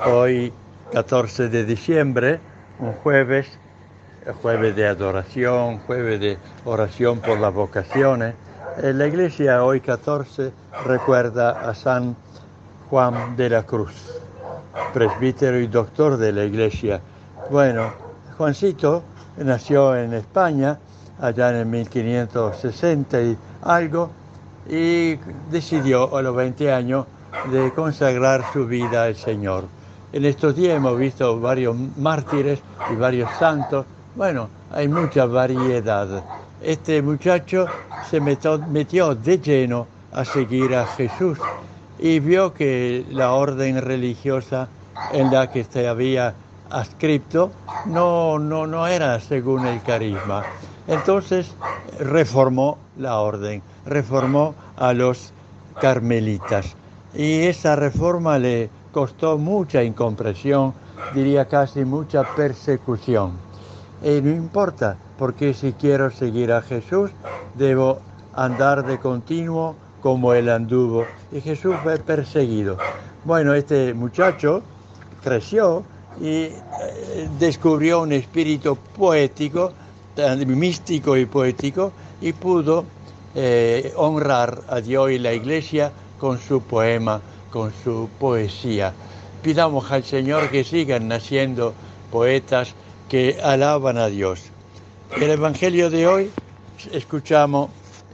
Hoy, 14 de diciembre, un jueves de adoración, jueves de oración por las vocaciones. La iglesia hoy 14 recuerda a San Juan de la Cruz, presbítero y doctor de la iglesia. Bueno, Juancito nació en España, allá en el 1560 y algo, y decidió a los 20 años de consagrar su vida al Señor. En estos días hemos visto varios mártires y varios santos. Bueno, hay mucha variedad. Este muchacho se metió de lleno a seguir a Jesús y vio que la orden religiosa en la que se había adscrito no era según el carisma. Entonces reformó la orden, reformó a los carmelitas. Y esa reforma le costó mucha incomprensión, diría casi mucha persecución. Y no importa, porque si quiero seguir a Jesús, debo andar de continuo como él anduvo. Y Jesús fue perseguido. Bueno, este muchacho creció y descubrió un espíritu poético, místico y poético, y pudo honrar a Dios y la Iglesia con su poema, con su poesía. Pidamos al Señor que sigan naciendo poetas que alaban a Dios. En el Evangelio de hoy escuchamos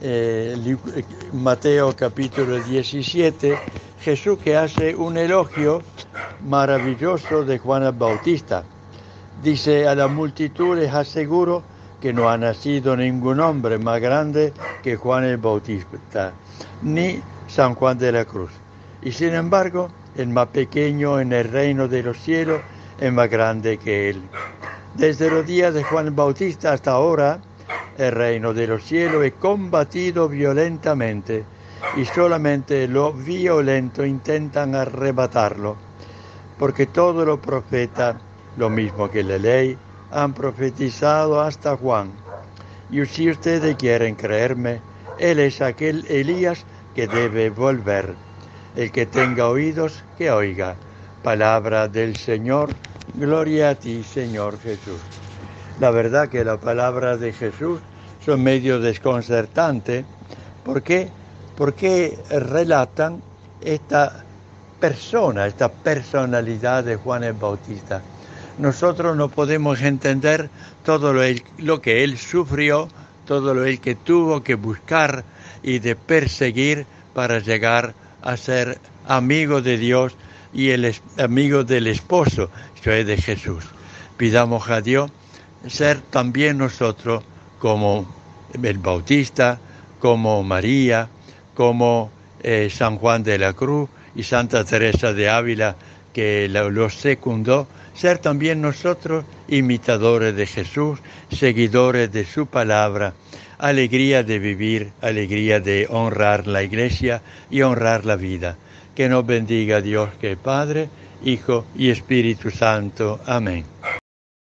Mateo capítulo 17, Jesús que hace un elogio maravilloso de Juan el Bautista. Dice: a la multitud les aseguro que no ha nacido ningún hombre más grande que Juan el Bautista, ni San Juan de la Cruz. Y sin embargo, el más pequeño en el reino de los cielos es más grande que él. Desde los días de Juan el Bautista hasta ahora, el reino de los cielos es combatido violentamente y solamente los violentos intentan arrebatarlo, porque todos los profetas, lo mismo que la ley, han profetizado hasta Juan. Y si ustedes quieren creerme, él es aquel Elías que debe volver. El que tenga oídos, que oiga. Palabra del Señor. Gloria a ti, Señor Jesús. La verdad que las palabras de Jesús son medio desconcertantes. ¿Por qué? Porque relatan esta persona, esta personalidad de Juan el Bautista. Nosotros no podemos entender todo lo que él sufrió, todo lo que tuvo que buscar y de perseguir para llegar a ser amigo de Dios y amigo del esposo, que es de Jesús. Pidamos a Dios ser también nosotros como el Bautista, como María, como San Juan de la Cruz y Santa Teresa de Ávila, que los secundó, ser también nosotros imitadores de Jesús, seguidores de su palabra, alegría de vivir, alegría de honrar la Iglesia y honrar la vida. Que nos bendiga Dios, que es Padre, Hijo y Espíritu Santo. Amén.